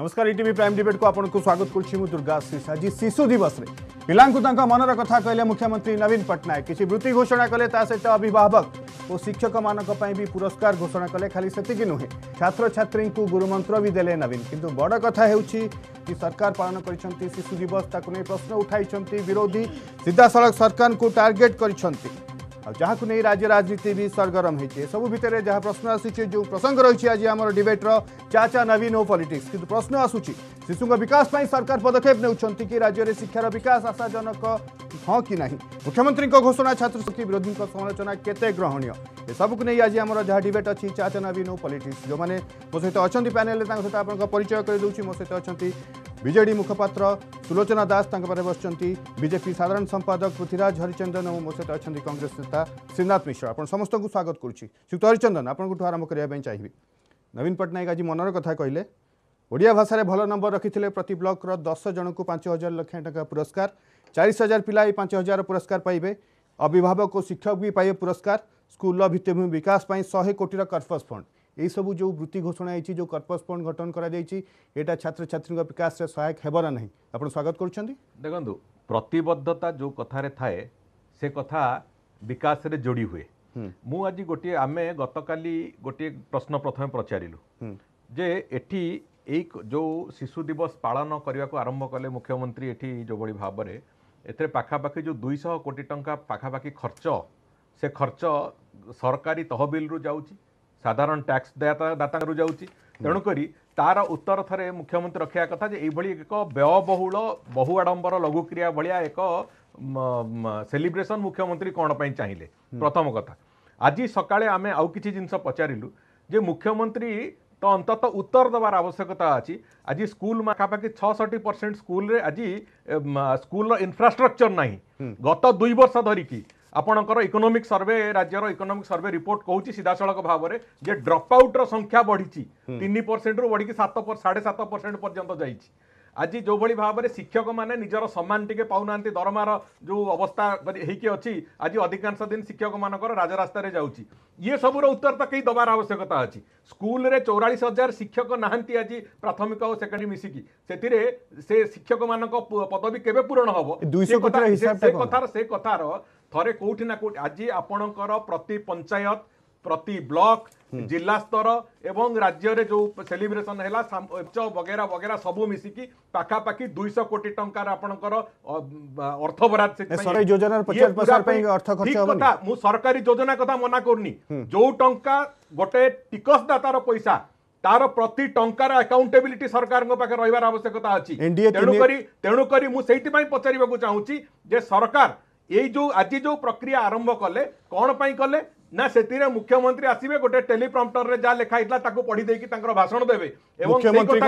नमस्कार ETV prime debate को आपको स्वागत करुच्ची दुर्गाशीष। आज शिशु दिवस रे पिला मनर कथा कहले मुख्यमंत्री नवीन पट्टनायक किसी वृत्ति घोषणा कले सहित अभिभावक और शिक्षक मानक भी पुरस्कार घोषणा कले। खाली सेतिकी नुहे छात्र छात्री को गुरुमंत्र भी देले नवीन। किंतु बड़ कथा हेउछि कि सरकार पालन करिसंती शिशु दिवस ताकु नै प्रश्न उठाइछंती विरोधी सीधा सड़क सरकार को टार्गेट करिसंती। जहाँ को नहीं राज्य राजनीति भी सरगरम होती सब भितर जहाँ प्रश्न आसूँ जो प्रसंग रही आज आम डिबेट्र चाचा नवीन और पॉलिटिक्स किंतु प्रश्न आसूँ शिशु विकास में सरकार पदक्षेप नेउछंती कि राज्य में शिक्षार विकास आशाजनक हाँ कि नहीं। मुख्यमंत्री घोषणा छात्र विरोधी समालोचना केते ग्रहणीय ये सबको नहीं आज आम जहाँ डिबेट अच्छी चाचा नवीन और पॉलिटिक्स जो मैंने मो सहित अच्छा पैनेल सहित आप परिचय करदे मो सहित अच्छा बीजेडी मुखपात्र सुलोचना दास बस बीजेपी साधारण संपादक पृथ्वीराज हरिचंदन और मो सहित अच्छा कांग्रेस नेता श्रीनाथ मिश्र। आप समस्त को स्वागत करुच्ची। श्रीयुक्त हरिचंदन आपको आरंभ करने चाहिए। नवीन पट्टनायक आज मनर कथा कहले ओडिया भाषा भल नंबर रखी प्रति ब्लॉक 10 जन को 5,000 लाख टका पुरस्कार 40,000 पिला 5,000 पुरस्कार पाइबे। अभिभावक और शिक्षक भी पाइबे पुरस्कार। स्कूल भित्तिभूमि विकास 100 कोटी कर्पस फंड यही सब जो वृत्ति घोषणा होती जो कर्पस फंड गठन करा छात्र छात्री विकास में सहायक हेब ना नहीं आप स्वागत कर देखो प्रतिबद्धता जो कथारे थाए से कथा विकास रे जोड़ी हुए। मु आज गोटे आमे गतकाली गोटे प्रश्न प्रथम पचारिलु जे एठी एक जो शिशु दिवस पालन करने को आरंभ कले मुख्यमंत्री एठी जो बड़ी भाव में एथे पाखापाखि जो 200 कोटी टंका पाखापाखि खर्च से खर्च सरकारी तहबिल रु जाउची साधारण टैक्स दाता रु जाउची। तेणुकरी तार उत्तर थरे मुख्यमंत्री रखा कथा जे एभली एक व्ययबहुल बहु आडंबर लघुक्रिया भाया एक सेलिब्रेशन मुख्यमंत्री कौन पाई चाहिए। प्रथम कथा आज सकाळे आमे आउ किछि जिनस पचारिलु जे मुख्यमंत्री तो अंतत उत्तर देवार आवश्यकता अच्छी। आज स्कूल पाखापाखि 66% स्कूल रे आज स्कूल इंफ्रास्ट्रक्चर नहीं। गत 2 वर्ष धरिकी आपणकर इकोनॉमिक सर्वे राज्यर इकोनॉमिक सर्वे रिपोर्ट कहूँ सीधा सड़क भाव में जे ड्रप आउट संख्या बढ़ी 3% रु बढ़ी 7.5% पर्यंत जाइए। आज जो भली भाव में शिक्षक माने निजर सम्मान टिके पाउना दरमार जो अवस्था होइके अच्छी आज अधिकांश दिन शिक्षक मानकर राजरास्ता रे जाउची। ये सबूर उत्तर तो कई दबार आवश्यकता अच्छी। स्कूल रे 44,000 शिक्षक नहांती आज प्राथमिक और सेकेंडरी मिसिकी से शिक्षक मानक पदवी केबे पूरण हबो से कथार थरे कोठी ना कोठी आज आपणकर प्रति पंचायत प्रति ब्लॉक जिला स्तर एवं राज्य रे जो सेलिब्रेशन है वगैरह वगैरह सबू मिसिकी पाखापाखि 200 कोटी टंकार आपणकर अर्थ बराद मु सरकारी योजना कथा मना करनी। जो टंका गोटे टिकसदातार पैसा तार प्रति टंकार अकाउंटेबिलिटी सरकार पाखे रहिबार आवश्यकता अछि। तेणुकरी मु सेइति पचारिबाकू चाहूची जे सरकार ये जो आज जो प्रक्रिया आरंभ कले कौन पाई कले ना से मुख्यमंत्री आसवे गोटे टेलीप्रॉम्प्टर रे जा लिखा ताको पढ़ी देकी भाषण देवे एवं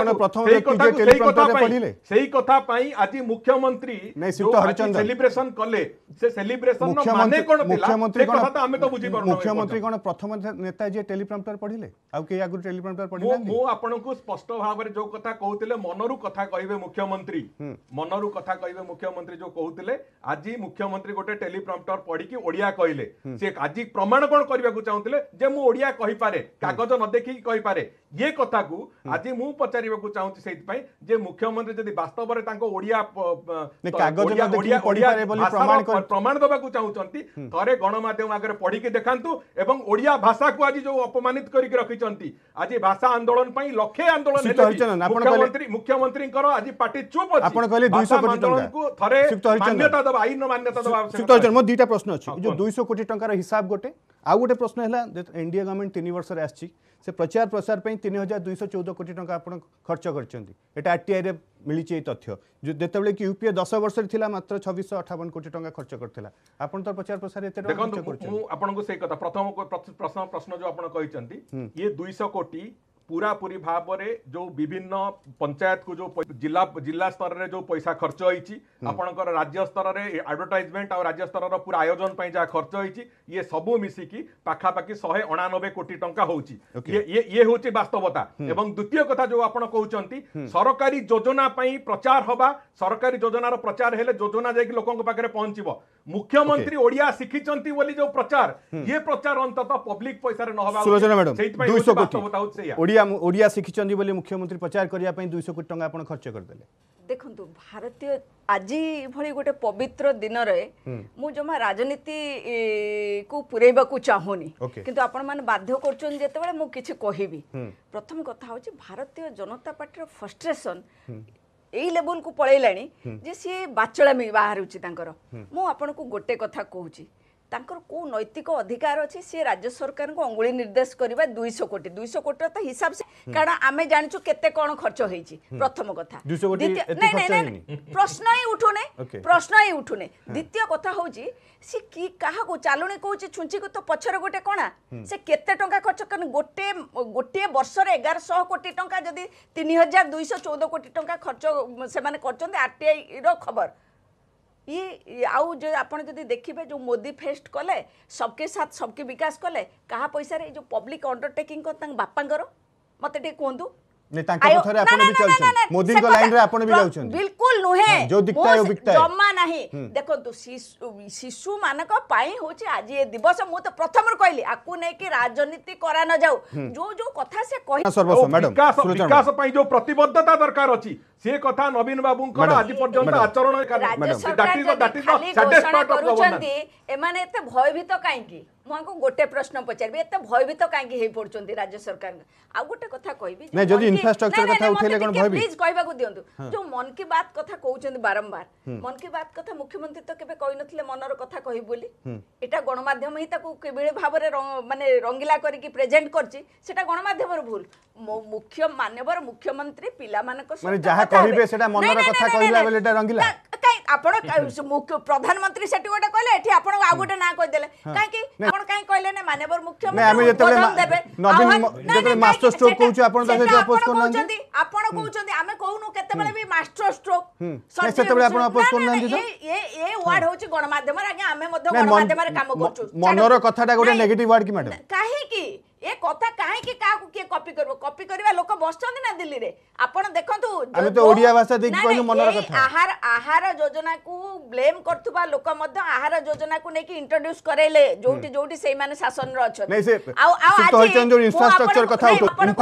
सही कथा पाई आज मुख्यमंत्री सेलिब्रेशन कले से सेलिब्रेशन माने कोन मुख्यमंत्री कथा हमें तो बुझी परनो मुख्यमंत्री कोन प्रथम नेता जे टेलीप्रॉम्प्टर पढ़िले आ के आगु टेलीप्रॉम्प्टर पढ़िले मो आपनको स्पष्ट भाव रे जो कथा कहउतिले मनरु कथा कहिबे मुख्यमंत्री मनरु कथा कहिबे मुख्यमंत्री जो कहउतिले आज मुख्यमंत्री गोटे टेलीप्रॉम्प्टर पढ़ी की ओडिया कहिले से आज प्रमाण कौन करने चाहूले जे मु ओडिया कहि पारे कागज न देखि कहि पारे ये कथा को आज मु पचारिबा को चाहूची सेति पई जे मुख्यमंत्री जदि वास्तव रे तांको ओडिया कागज न देखि पढ़ि पारे बोली प्रमाण दबा को चाहूचंती थरे गणमाध्यम आगे पढ़ी के देखांतु एवं ओडिया भाषा को आज जो अपमानित करिक रखिचंती आज भाषा आंदोलन पई लखे आंदोलन मुख्यमंत्री आज पार्टी चुप अछि। आपण कहले 200 कोटी टंका को थरे मान्यता दबा आईन मान्यता दबा आवश्यक। मो दुईटा प्रश्न अछि जो 200 कोटी टंका हिसाब गोटे आ गोटे प्रश्न है एनडीए गवर्नमेंट 3 वर्ष आसी से प्रचार प्रसार 3,214 कोटी टंका आप खर्च कर आरटीआई रे मिली तथ्य जो जितेबाला कि यूपीए 10 वर्ष मात्र 2658 कोटी टंका खर्च करथिला आपन तो प्रचार प्रसार एते आपन से कथा प्रथम प्रश्न जो आपन कहिसंती ये 200 कोटी पूरा पूरी भाव में जो विभिन्न पंचायत को जो जिला स्तर रे जो पैसा खर्च होइछि आपनकर राज्य स्तर रे एडवर्टाइजमेंट और राज्य स्तर पूरा आयोजन पई जा खर्च होइछि ये सबू मिसिकी पाखापाखि 189 कोटी टंका होउछि। ये होछि वास्तवता। एवं द्वितीय कथा जो आपण कहउचंती सरकारी योजना पई प्रचार हबा सरकारी योजनार प्रचार हेले योजना जाय कि लोकन पाखरे पहुंचीबो मुख्यमंत्री ओडिया शिखिचंती बोली जो प्रचार ये प्रचार अंततः पब्लिक पैसा रे न हबा सुलोचना मैडम 200 कोटी ओडिया शिखिचंदी बोली मुख्यमंत्री प्रचार करिया पई 200 कोटी टंका आपण खर्च कर देले देखंतु भारतीय आज भली गोटे पवित्र दिन रे मु जमा राजनीति को पुरेबा को चाहूनी किंतु आपण माने बाध्य करछन जेते बेले मु किछि कहिबी प्रथम कथा होछि भारतीय जनता पार्टी रो फ्रस्ट्रेशन एई लेवल को पळैलाणी जे सी बाचळामी बाहरुछि तांकर मु आपण को गोटे कथा कहूछि तांकर को नैतिक अधिकार अच्छी सी राज्य सरकार को अंगुली निर्देश करबा 200 कोटी तो हिसाब से कारण आमे जानछु केते कोन खर्च होईची प्रथम कथा 200 कोटी एते खर्च होईनी प्रश्न ही उठुने द्वितीय कथा होची सी की काहा को चालुनी कहूची छुंची को तो पछर गोटे कोना से केते टंका खर्च करन गोटे वर्ष रे 1100 कोटी टंका जदी 3214 कोटी टंका खर्च से माने करचंदे आरटीआई रो खबर ये आउ जो आपण जदि देखिबे जो मोदी फेस्ट कले सबके साथ सबके विकास कले कहा पैसा रे जो पब्लिक अंडरटेकिंग को तंग बापांगर मते टे कोंदु ने तांका पथरे आपण भी चलछन मोदी को लाइन रे आपण भी जाउछन बिल्कुल नुहे जो दिखता है वो बिकता है जम्मा नहीं देखो तो शिशु मानक पाई होची आज ये दिवस मु तो प्रथम कहली आकु नै कि राजनीति करा न जाऊ जो जो कथा से कहि सर्वस्व मैडम विकास पई जो प्रतिबद्धता दरकार अछि से कथा नवीन बाबूंकर आज पर्यंत आचरण राज्य सरकार करूछंती एमाने एते भयभीत काहे की मुको गोटे प्रश्न पचारबी एते भयभीत काहे की हे पड़छंती राज्य सरकार आ गोटे कथा कहबी नै जदी इंफ्रास्ट्रक्चर कथा उठेले कोन भयभीत प्लीज कहबा को दियंतु जो मन की बात कथा कहउछंती बारंबार मन की बात कथा मुख्यमंत्री तो केबे कहि नथिले मनर कथा कहि बोली एटा गणमाध्यम ही ताकू केबेले भाबरे माने रंगीला करी की प्रेजेंट करची सेटा गणमाध्यम रो भूल मुख्य मान्यवर मुख्यमंत्री पिला मानक माने जहा कहिबे सेटा मनर कथा कहिला बेले एटा रंगीला काई आपण मुख्य प्रधानमंत्री सेटी गोटे कहले एठी आपण आ गोटे ना कहि देले काहे कि आपण काहे कहले ने मान्यवर मुख्यमंत्री आमे जेते नवीन जेते मास्टर स्ट्रोक कहउछु आपण तो सेटा अपोज करनांती आपण कहउछंती आमे कहउनु केते बेले भी मास्टर स्ट्रोक सेते बेले आपण अपोज करनांती तो ए वर्ड होची गणमाध्यम रे आगे आमे मध्य गणमाध्यम रे काम करछु मनर कथाटा गोटे नेगेटिव वर्ड की मैडम काहे कि ए कथा काहे कि काकू के कॉपी करबा लोक बसचंदी ना दिल्ली रे आपण देखंतु आमे तो ओडिया भाषा देखि कहलु मनर कथा आहार योजना को ब्लेम करथुबा लोक मध्य आहार योजना को नै कि इंट्रोड्यूस करेले जोटी सेई माने शासन रो अछन नै से आज जो इंफ्रास्ट्रक्चर कथा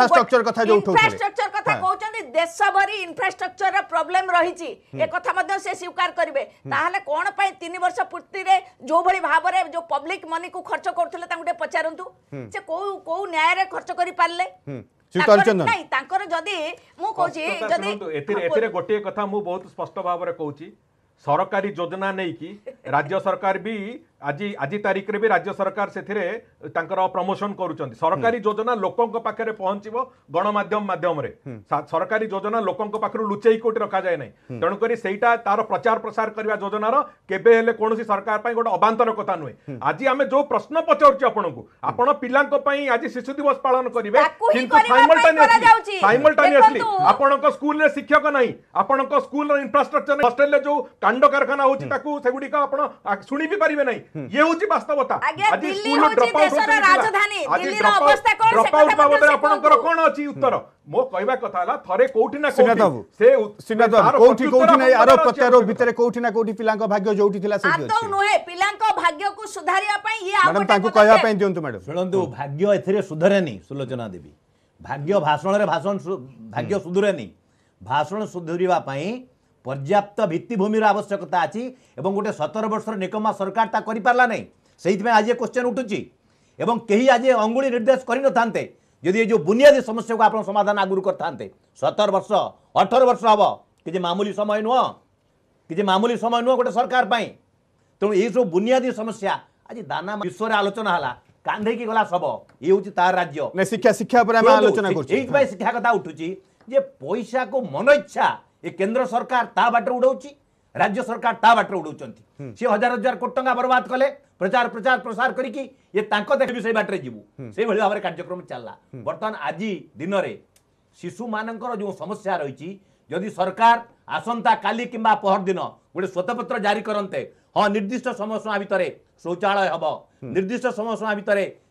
जो उठौ इंफ्रास्ट्रक्चर कथा कहउचंदी देश भरी इंफ्रास्ट्रक्चर रा प्रॉब्लम रहिची ए कथा मध्य से स्वीकार करिवे ताहाले कोन पई 3 वर्ष पूर्ति रे जो भली भाव रे जो पब्लिक मनी को खर्च करथले तांगुटे पचारंतु से को न्याय रे खर्च करि पारले नहीं तांकर जदी मु कहूची जदी एतिरे गोटे कथा मु बहुत स्पष्ट भाव रे कहूची सरकारी योजना नहीं कि राज्य सरकार भी आज तारीख रे भी राज्य सरकार से प्रमोशन करुचंती सरकारी योजना लोकों पाखे पहुंचो गणमाध्यम माध्यम रे सरकारी योजना लोकों पाखे लुचेई कोटी रखा जाए नहीं तेणुक सेटा तार प्रचार प्रसार करने योजनार केबे हेले कोनोसी सरकार पई गोटे अबांतर कथा नुहे आज आमे जो प्रश्न पचारुची आपनकु आपण पिलांक पई आज शिशु दिवस पालन करिवे किंतु साइमल्टेनियसली आपनक स्कूल रे शिक्षक नहीं आपनक स्कूल रे इंफ्रास्ट्रक्चर हॉस्टल रे जो कांड कारखाना होची ताकू सेगुडी का आपण सुनी भी परिवे नहीं ये होची वास्तवता आज स्कूल ड्रॉप आउट राजधानी दिल्ली रो अवस्था कोन ड्रॉप आउट बाबत आपनकर कोन अछि उत्तर मो कहबा कथा हला थरे कोठी ना कोठी से सिनात कोठी नै आरो प्रत्यारो भितरे कोठी ना कोठी पिलांक भाग्य जोठी थिला से आ तो नोहे पिलांक भाग्य को सुधारिया पई ये मैडम ताकू कहया पई दियंतु मैडम सुनंतु भाग्य एथिरे सुधरेनी सुलोचना देवी भाग्य भाषण रे भाषण भाग्य सुधरेनी भाषण सुधरिवा पई पर्याप्त भित्तिभूमिर आवश्यकता अच्छी एवं गोटे 17 वर्षर निकम्मा सरकार ता करि पारला नहीं से आज क्वेश्चन उठुची एवं कहीं आज अंगुली निर्देश करि न थांते यदि जो बुनियादी समस्या को आपण समाधान आगुरु कर थांते 17 वर्ष 18 वर्ष हबो कि मामूली समय नुह गोटे सरकार पाई तेणु ये सब बुनियादी समस्या आज दाना विश्व आलोचना हला कांधे की गला सब ये हूँ तार राज्य नै शिक्षा पर हम आलोचना करछि शिक्षा कथा उठुची जे पैसा को मन इच्छा ये केंद्र सरकार ता बाटर उड़ाउची राज्य सरकार ता बाटर उड़ाउचंती से हजार हजार कोटी टंका बर्बाद कले प्रचार प्रचार प्रसार करिकी ये तांको देखबी से बाटर जीवु से भली भाबरे कार्यक्रम चलला वर्तमान आज दिन रे शिशु मानकर जो समस्या रही जदि सरकार आसंता काली किंबा पहर दिन गोटे श्वेतपत्र जारी करते हाँ निर्दिष्ट समय सीमा भितर शौचालय हम निर्दिष्ट समय सीमा भितर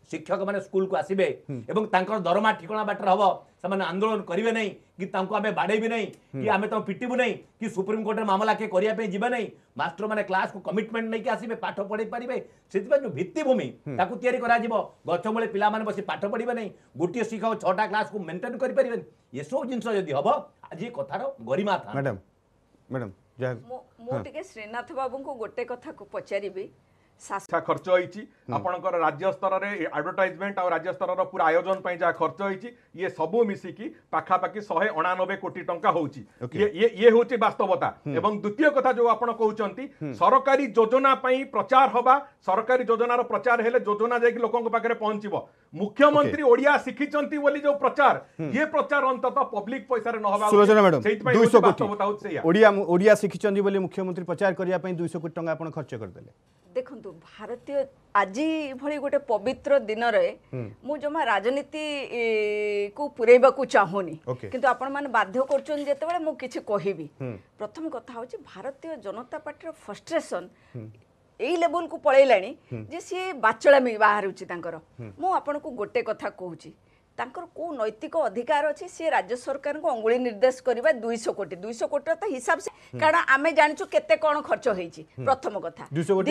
शिक्षक मैंने स्कूल को आसबे एवं तांकर दरमा ठिकणा बाटर हम से आंदोलन करेंगे नहीं कि आम बाड़ेबी नहीं कि आम तुम पिटबू नहीं कि सुप्रीम कोर्ट मामला किए करने जी नहीं मास्टर मैंने क्लास को कमिटमेंट नहीं आसबे पाठ पढ़ी पारे से जो भित्तिभूमि ताकू तैयारी गछ मूले पिला बस पाठ पढ़े नहीं गोटे शिक्षक 6टा क्लास को मेंटेन करें ये सब जिन जदि हम आज ये कथार गरिमा था मैडम मैडम मुझे श्रीनाथ बाबू को गोटे कथा को पचारि जहाँ खर्च होती आपंकर राज्य स्तर में एडवर्टाइजमेंट और राज्य स्तर पूरा आयोजन पर जहाँ खर्च होती ये सबू मिसिकी पाखापाखि 189 कोटी टंका होची ये हूँ वास्तवता एवं द्वितीय कथा जो आप कहते सरकारी योजना प्रचार हवा सरकारी योजनार प्रचार हेले योजना जाकि लोकों पाखे पहुंचब मुख्यमंत्री ओडिया शिखिचंती बोली जो प्रचार ये प्रचार अंततः पब्लिक पैसा न हवा सुलोचना मैडम 200 कोटी ओडिया शिखिचंती बोली मुख्यमंत्री प्रचार करने 200 कोटी टंका आपण खर्च करदेले देखु भारतीय आज भली गोटे पवित्र दिन मु जमा राजनीति को पुरेबा को चाहूनी किंतु आपण माने बाध्य करछन जेतेबेले मु किछि कहिबी प्रथम कथा होछि भारतीय जनता पार्टी फ्रस्ट्रेशन एई लेवल को पळैलाणी जे सी बाचळामी बाहरुछि तांकर मु आपण को गोटे कथा कहूछि तांकर को नैतिक अधिकार अच्छी सी राज्य सरकार को अंगुली निर्देश करवा 200 कोटी तो हिसाब से कारण आमे जानछु केते कोन खर्च होईची प्रथम कथा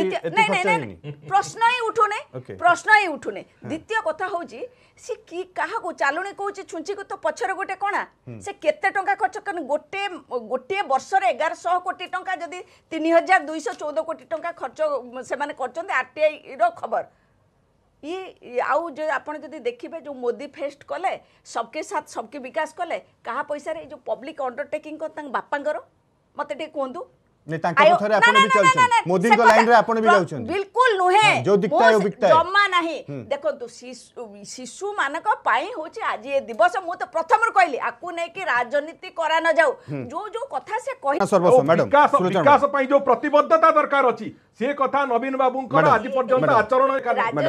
प्रश्न ही उठुने द्वितीय कथा होची सी की काहा को चालुनी कहूची छुंची को तो पछर गोटे कोना से केते टंका खर्च करन गोटे वर्ष रे 1100 कोटी टंका जदी 3214 कोटी टंका खर्च से माने करचंदे आरटीआई रो खबर ये आउ जो आपण जदि देखिबे जो मोदी फेस्ट कले सबके साथ सबके विकास कले कहा पैसा रे जो पब्लिक अंडरटेकिंग को तंग बापांगर मते टे कोंदु ने तांका पथरे आपण भी चलछन मोदी को लाइन रे आपण भी जाउछन बिल्कुल नुहे जो दिखता है वो बिकता है जम्मा नहीं देखो तो शिशु मानक पाई होची आज ये दिवस मु तो प्रथम कहली आकु नै कि राजनीति करा न जाऊ जो जो कथा से कहि सर्वस्व मैडम विकास पई जो प्रतिबद्धता दरकार अछि से कथा नवीन बाबू आज पर्यंत आचरण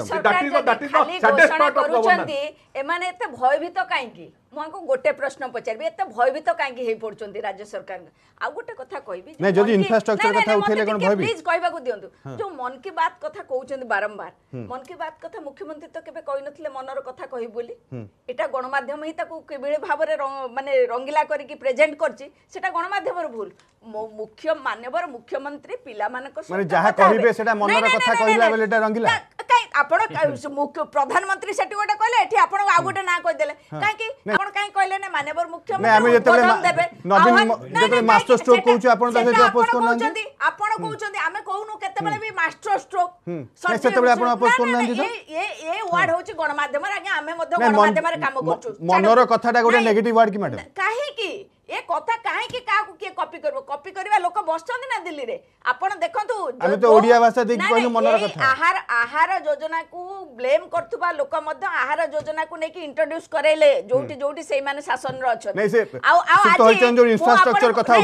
एमाने एते भयभीत काईकी मुझको गोटे प्रश्न पचारि एते भयभीत काईकी हे पड़छंती राज्य सरकार आ गोटे कथा कहबी नै जदी इंफ्रास्ट्रक्चर कथा उठेले कोन भयभीत प्लीज कहबा को दियंतु जो मन की बात कथा कहउछंती बारंबार मन की बात कथा मुख्यमंत्री तो केबे कहि नथिले मनर कथा कहि बोली एटा गणमाध्यम ही ताकू केबेले भाबरे माने रंगीला करी की प्रेजेंट करछि सेटा गणमाध्यम रो भूल मुख्य मान्यवर मुख्यमंत्री पिला मानक माने जहा कहबे सेटा मनर कथा कहिला बेले एटा रंगीला काई आपण मुख्य प्रधानमंत्री सेटी गोटे कहले एठी आपण आ गोटे ना कहि देले काई की आपण काई कहले ने मान्यवर मुख्यमंत्री आमे जेतेबेले नवीन जेतेबेले मास्टर स्ट्रोक कहउछु आपण तो सेटी अपोज करनांती आपण कहउछंती आमे कहउनु केतेबेले भी मास्टर स्ट्रोक सेतेबेले आपण अपोज करनांती तो ये वर्ड होची गणमाध्यम आगे आमे मध्ये गणमाध्यम रे काम करछु मनर कथाटा गोटे नेगेटिव वर्ड की मैडम काहे की ए कथा काहे की काकू के कॉपी करबा लोक बसचंदी ना दिल्ली रे आपण देखंतु आमे तो ओडिया भाषा देखि कहनु मनर कथा आहार योजना को ब्लेम करथुबा लोक मध्ये आहार योजना को नै कि इंट्रोड्यूस करेले जोटी सेई माने शासन रो छ नै से तो होचन जो इंफ्रास्ट्रक्चर कथा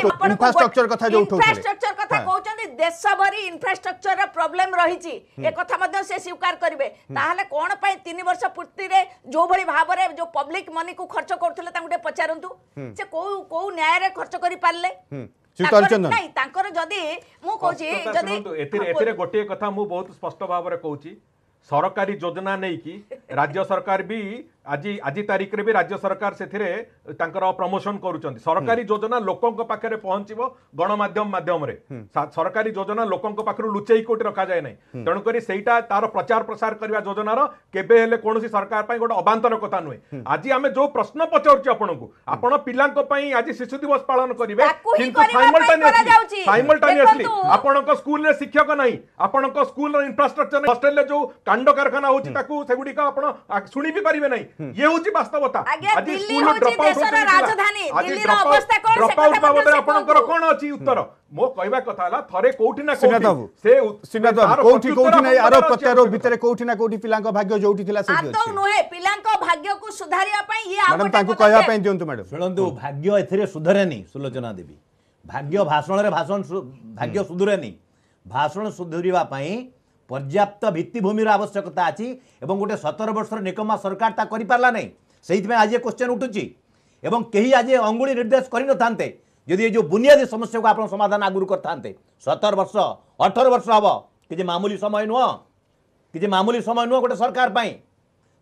कहउचंदी देश भरी इंफ्रास्ट्रक्चर रा प्रॉब्लम रहिची ए कथा मध्ये से स्वीकार करबे ताहाले कोन पई 3 वर्ष पूर्ति रे जो भली भाबरे जो पब्लिक मनी को खर्च करथले तांगुटे पचारंतु से को न्याय रे खर्च करि पारले नहीं तांकर जदी मु कहूची जदी एतिरे गोटे कथा मु बहुत स्पष्ट भाव रे कहूची सरकारी योजना नहीं कि राज्य सरकार भी आज तारीख रे भी राज्य सरकार से प्रमोशन करुचंती सरकारी योजना लोकों पाखे पहुंचबो गणमाध्यम माध्यम रे सरकारी योजना लोकों पाखरु लुचेई कोटी रखा जाए नहीं तेणुक सेटा तार प्रचार प्रसार करवा योजनार केबे हेले कोनोसी सरकार पई गोटे अबांतर कथा नुहे आज आमे जो प्रश्न पचारछु आपनकु आपण पिलांको पई आज शिशु दिवस पालन करिवे किंतु साइमल्टेनियसली आपनक स्कूल रे शिक्षक नहीं आपनक स्कूल रे इंफ्रास्ट्रक्चर हॉस्टल रे जो कांड कारखाना होची ताकू सेगुडी का आपण सुनी भी परिबे नहीं ये होची वास्तवता आज स्कूल ड्रॉप आउट राजधानी दिल्ली रो अवस्था कोन ड्रॉप आउट बाबत आपनकर कोन अछि उत्तर मो कहबा कथा हला थरे कोठी ना कोठी से सिनाद कोठी नै आरो प्रत्यारो भितरे कोठी ना कोठी पिलांको भाग्य जोठी थिला सेठी अछि आ तो नोहे पिलांको भाग्य को सुधारिया पई ये मैडम ताकू कहया पई दियंतु मैडम सुनंतु भाग्य एथिरे सुधरेनी सुलोचना देवी भाग्य भाषण रे भाषण भाग्य सुधरेनी भाषण सुधरिवा पई पर्याप्त भित्तिभूमिर आवश्यकता अच्छी एवं गोटे 17 वर्षर निकम्मा सरकार ता करि पारला नहीं से आज क्वेश्चन उठुची एवं कहीं आज अंगुली निर्देश करि न थांते यदि ये जो बुनियादी समस्या को आपण समाधान आगुरु कर थांते 17 वर्ष 18 वर्ष हबो कि मामूली समय नुह गोटे सरकार पाई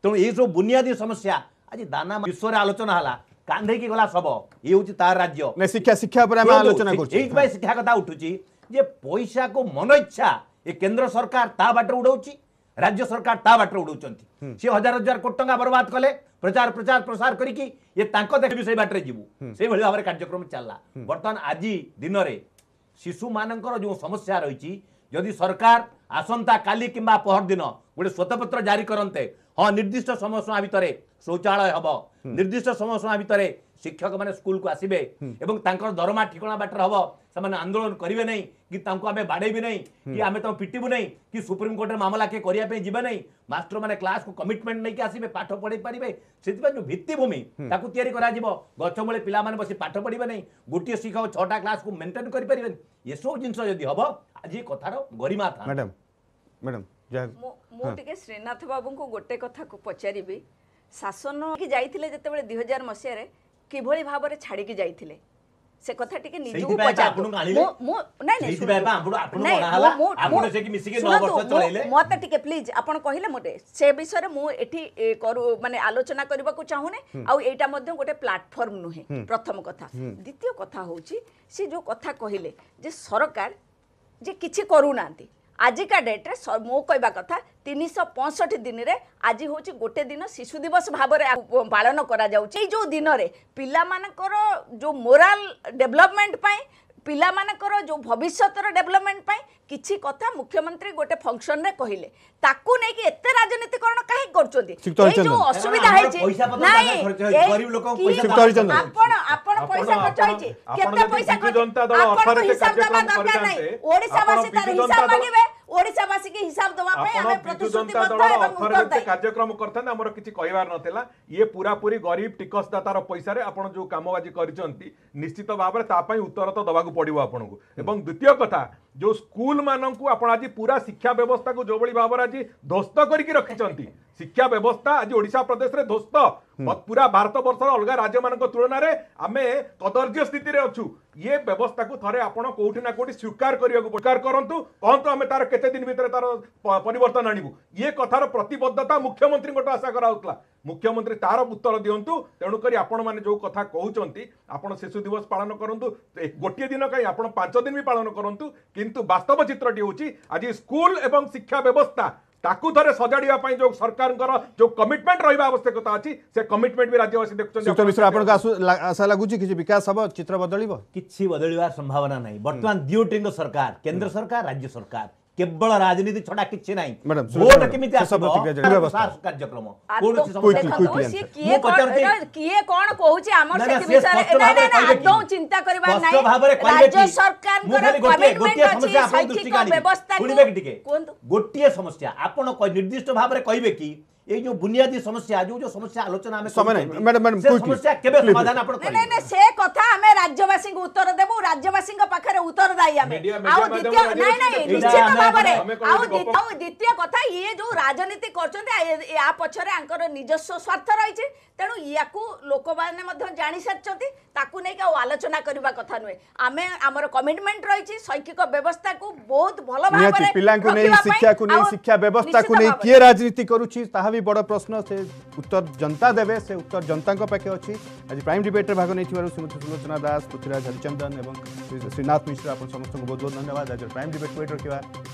तेणु ये सब बुनियादी समस्या आज दाना विश्व रे आलोचना हला कांधे की गला सब ये हूँ तार राज्य नहीं शिक्षा शिक्षा पर आम आलोचना कर शिक्षा कथा उठुची जे पैसा को मन इच्छा ये केंद्र सरकार ता बाटर उड़ाउची राज्य सरकार ता बाटर उड़ाउचंती से हजार हजार कोटी टंका बर्बाद कले प्रचार प्रचार प्रसार करिकी ये तांको देखबी से बाटरे जीवु से भली भाबरे कार्यक्रम चलला वर्तमान आज दिन रे शिशु मानकर जो समस्या रही जदि सरकार आसंता काली किंबा पहर दिन गोटे श्वेतपत्र जारी करते हाँ निर्दिष्ट समय सीमा भितर शौचालय हम निर्दिष्ट समय सीमा भितर शिक्षक मैंने स्कूल को आसबे एवं तांकर दरमा ठिकणा बाटर हम से आंदोलन करेंगे नहीं कि आम बाड़ेबी नहीं कि आम तुम पिटबू नहीं कि सुप्रीम कोर्ट मामला किए करने जीवे नहीं मास्टर मैंने क्लास को कमिटमेंट नहीं आसबे पाठ पढ़े पारे से जो भित्तिभूमि ताकू तैयारी करा गछ मूले पिला माने बसी पाठ पढ़े नहीं गोटे शिक्षक 6टा क्लास को मेंटेन कर पारे ये सब जिन जदि हम आज ये कथार गरिमा था मैडम मैडम मु टिके श्रीनाथ बाबू को गोटे कथा को पचारिबी शासन की जाइथिले जेतेबेले 2000 मसिया रे किभଳି भाबरे छाड़ी की जाइथिले से कथा टिके निजु पचार मो नै नै मते टिके प्लीज आपण कहिले मते से विषय मु एठी करू माने आलोचना करबा को चाहुने आ एटा मध्ये गोटे प्लेटफॉर्म नुहे प्रथम कथा द्वितीय कथा होची से जो कथा कहिले जे सरकार जे किछि करू नांती आजिका डेट्रे मो कहवा कथा 365 दिन रे आज हूँ गोटे दिन शिशु दिवस भाव में पालन करा जाउची जो दिन रे पिला मानकर जो मोराल डेवलपमेंट पाई पिला मानकर जो भविष्यतर डेवलपमेंट पाई किछि कथा मुख्यमंत्री गोटे फंक्शन रे कहिले ताकू नै कि एते राजनीतिकरण काहे करचोंती ए जो असुविधा है गरीब लोक आपण आपण पैसा खर्च होई छी केते पैसा खर्च जनता दल अथॉरिटी कार्यक्रम करतांते ओडिसा वासी तार हिसाब मांगबे ओडिसा वासी के हिसाब दवा पे हमें प्रतिश्रुतिबद्ध एवं अथॉरिटी कार्यक्रम करथन हमर किछि कहिवार नथिला ये पूरा पूरी गरीब टिकसदातार पैसा रे आपण जो कामबाजी करिसंती निश्चित भाव रे ता पई उत्तर तो दबाकू पड़िबो आपनकू एवं द्वितीय कथा जो स्कूल मानकू आपण आज पूरा शिक्षा व्यवस्था को जो बड़ी भाव आज ध्वस्त करके रखिंट शिक्षा व्यवस्था आज ओडिशा प्रदेश रे ध्वस्त पूरा भारत वर्ष अलग राज्य मान तुलन में आम कदर्य स्थिति अच्छु ये व्यवस्था को थे आप कौटी ना कौटी स्वीकार करतु कहतु आम तार केते दिन भितर तार परिवर्तन आणबू ये कथार प्रतिबद्धता मुख्यमंत्री आशा कराउतला मुख्यमंत्री तार उत्तर दिंतु तेणुक आपण मैंने जो कथा कहते आप शिशु दिवस पालन करूँ गोटे दिन कहीं आप 5 दिन भी पालन करूँ किंतु वास्तव चित्रटी हूँ आज स्कूल एवं शिक्षा व्यवस्था ताकू थरे सजाड़िया जो सरकार जो कमिटमेंट रहा आवश्यकता अच्छी से कमिटमेंट भी राज्यवासी देखते आशा लगुच कि विकास हम चित्र बदल कि बदलवार संभावना नहीं बर्तमान दियोटी सरकार केंद्र सरकार राज्य सरकार केवल राजनीति छड़ा किछि नाही वोट केमिति आसबो कार्यक्रम किए कोन कहूची हमर से विषय एकदम चिंता करबा नाही राज्य सरकार गोटे समस्या आपण दृष्टि काढी गोटे समस्या आपण निर्दिष्ट भाव रे कहबे कि ये जो बुनियादी समस्या जो समस्या आलोचना में समस्या केबे समाधान आपण करिवे नै नै से कथा हमें राज्यवासी को उत्तर देबो राज्यवासी को पाखरे उत्तर दाई हमें आ द्वितीय नै नै निश्चित भाव रे आ द्वितीय कथा ये जो राजनीति करछन्ते या पछरे आंकर निजस्व स्वार्थ रही छै तेणु याकू लोक माने मध्ये जानि सारछन्ती ताकू नै का आलोचना करबा कथा नुए आमे हमर कमिटमेंट रही छै शैक्षिक व्यवस्था को बहुत भलो भाव रे पिलां को नै शिक्षा को नै शिक्षा व्यवस्था को नै के राजनीति करूछि ताहा भी बड़ प्रश्न से उत्तर जनता देवे से उत्तर जनता पाखे अच्छी आज प्राइम डिबेट रे भाग नहीं श्रीमती सुलोचना दास पृथ्वीराज हरिचंदन और श्रीनाथ मिश्र आप समस्त को बहुत बहुत धन्यवाद आज प्राइम डिबेट वेट रखा।